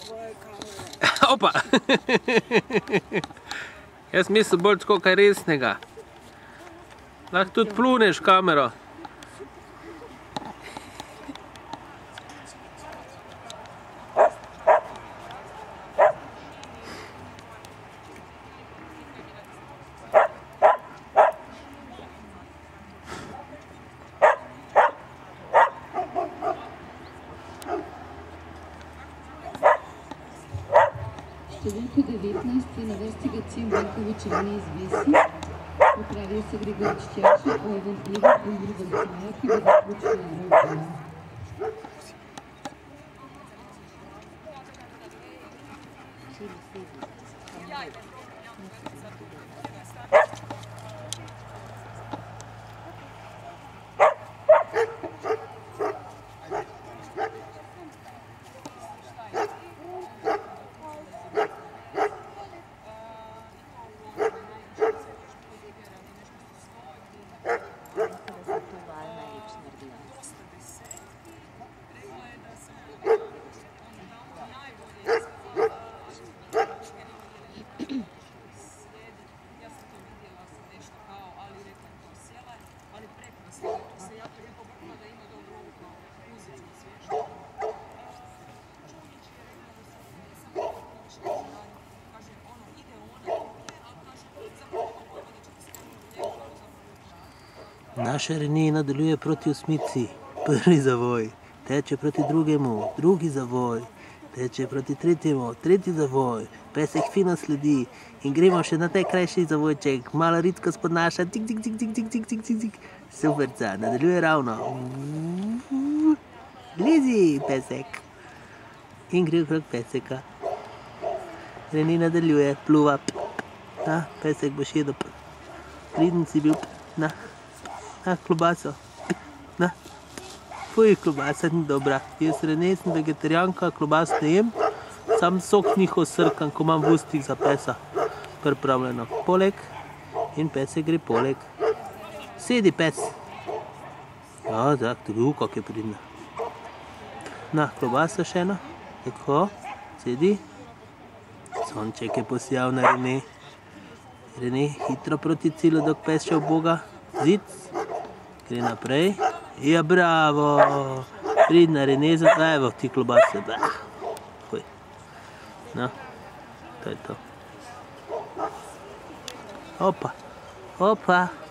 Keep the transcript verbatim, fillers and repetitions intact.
Opa! Jaz mislim bolj tako kaj resnega. Lahko tudi pluneš v kamero. Številko devetnajst je na vrsti Gacim Veljkovič Rene izvesi, popravijo se Gregor Ščerša, Ojven Evo in Ruben Caja, ki bo zaključila Evropa. Naša Rene nadaljuje proti osmici. Prvi zavoj, teče proti drugemu, drugi zavoj, teče proti tretjemu, tretji zavoj, pesek fino sledi in gremo še na taj krajši zavojček, malo ritko spodnaša, tik, tik, tik, tik, tik, tik, tik, tik, tik, superca, nadaljuje ravno. Lezi, pesek. In gre okrog peseka. Rene nadaljuje, pluva, na, pesek boš jedel, priden si bil, na. Na, klobaso. Na. Fuj, klobasa ni dobra. Jaz Rene sem vegetarijanka, klobas ne jem. Sam sok njihov srkam, ko imam v ustih za pesa. Pripravljeno. Poleg. In pesek gre poleg. Sedi, pes. Ja, tak, tu, kak je pridna. Na, klobasa še ena. Tako. Sedi. Sonček je posijal na Rene. Rene hitro proti cilju, dok pes še v Boga. Zic. Gre naprej. Ja, bravo! Pridna Rene, evo ti klobase. Fuj. No, to je to. Opa, opa.